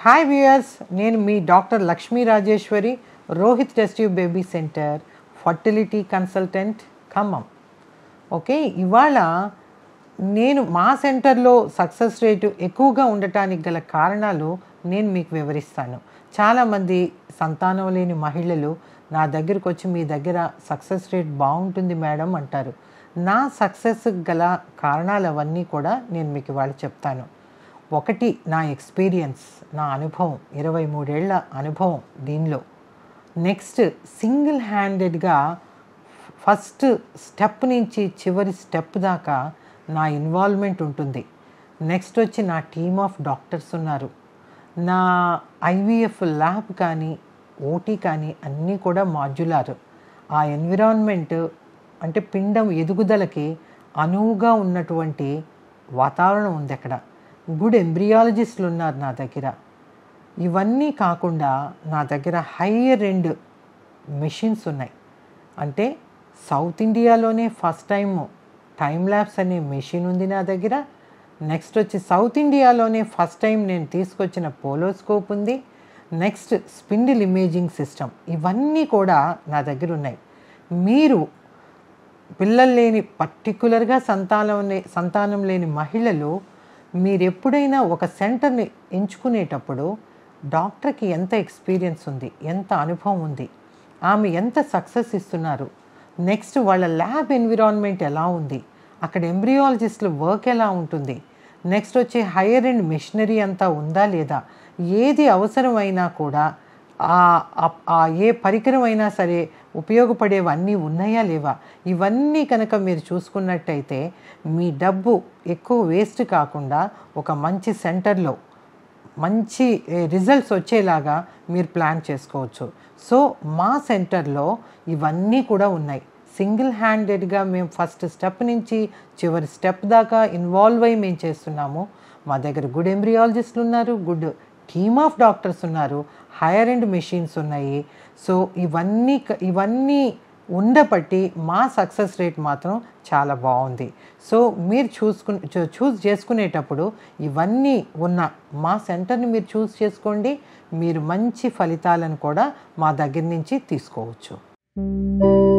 Hi viewers, నేను మీ doctor Lakshmi Rajeshwari, Rohit test tube baby centre fertility consultant Khammam. Okay, ఇవాళ నేను మా సెంటర్లో సక్సెస్ రేటు ఎక్కువగా ఉండటానికి గల కారణాలు నేను మీకు వివరిస్తాను. చాలామంది సంతానం లేని మహిళలు నా దగ్గరకు వచ్చి మీ దగ్గర సక్సెస్ రేట్ బాగుంటుంది మేడం అంటారు. నా సక్సెస్ గల కారణాలు అవన్నీ కూడా నేను మీకు ఇవాళ చెప్తాను. ఒకటి, నా ఎక్స్పీరియన్స్, నా అనుభవం, 23 ఏళ్ల అనుభవం దీనిలో. నెక్స్ట్, సింగిల్ హ్యాండెడ్గా ఫస్ట్ స్టెప్ నుంచి చివరి స్టెప్ దాకా నా ఇన్వాల్వ్మెంట్ ఉంటుంది. నెక్స్ట్ వచ్చి నా టీమ్ ఆఫ్ డాక్టర్స్ ఉన్నారు. నా IVF ల్యాబ్ కానీ ఓటీ కానీ అన్నీ కూడా మాడ్యులార్. ఆ ఎన్విరాన్మెంట్ అంటే పిండం ఎదుగుదలకి అనువుగా ఉన్నటువంటి వాతావరణం ఉంది అక్కడ. గుడ్ ఎంబ్రియాలజిస్టులు ఉన్నారు నా దగ్గర. ఇవన్నీ కాకుండా నా దగ్గర హైయర్ ఎండ్ మెషిన్స్ ఉన్నాయి. అంటే సౌత్ ఇండియాలోనే ఫస్ట్ టైం ల్యాప్స్ అనే మెషిన్ ఉంది నా దగ్గర. నెక్స్ట్ వచ్చి సౌత్ ఇండియాలోనే ఫస్ట్ టైం నేను తీసుకొచ్చిన పోలోస్కోప్ ఉంది. Next spindle imaging system. ఇవన్నీ కూడా నా దగ్గర ఉన్నాయి. మీరు పిల్లలు లేని పర్టికులర్గా సంతానం లేని మహిళలు మీరు ఎప్పుడైనా ఒక సెంటర్ని ఎంచుకునేటప్పుడు డాక్టర్కి ఎంత ఎక్స్పీరియన్స్ ఉంది, ఎంత అనుభవం ఉంది, ఆమె ఎంత సక్సెస్ ఇస్తున్నారు, నెక్స్ట్ వాళ్ళ ల్యాబ్ ఎన్విరాన్మెంట్ ఎలా ఉంది, అక్కడ ఎంబ్రియాలజిస్టుల వర్క్ ఎలా ఉంటుంది, నెక్స్ట్ వచ్చే హైయర్ ఎండ్ మెషినరీ అంతా ఉందా లేదా, ఏది అవసరమైనా కూడా ఏ పరికరం అయినా సరే ఉపయోగపడేవన్నీ ఉన్నాయా లేవా, ఇవన్నీ కనుక మీరు చూసుకున్నట్టయితే మీ డబ్బు ఎక్కువ వేస్ట్ కాకుండా ఒక మంచి సెంటర్లో మంచి రిజల్ట్స్ వచ్చేలాగా మీరు ప్లాన్ చేసుకోవచ్చు. సో మా సెంటర్లో ఇవన్నీ కూడా ఉన్నాయి. సింగిల్ హ్యాండెడ్గా మేము ఫస్ట్ స్టెప్ నుంచి చివరి స్టెప్ దాకా ఇన్వాల్వ్ అయ్యి మేము చేస్తున్నాము. మా దగ్గర గుడ్ ఎంబ్రియాలజిస్టులు ఉన్నారు, గుడ్ టీమ్ ఆఫ్ డాక్టర్స్ ఉన్నారు, హైయర్ ఎండ్ మెషిన్స్ ఉన్నాయి. సో ఇవన్నీ ఉండబట్టి మా సక్సెస్ రేట్ మాత్రం చాలా బాగుంది. సో మీరు చూస్ చేసుకునేటప్పుడు ఇవన్నీ ఉన్న మా సెంటర్ని మీరు చూస్ చేసుకోండి. మీరు మంచి ఫలితాలను కూడా మా దగ్గర నుంచి తీసుకోవచ్చు.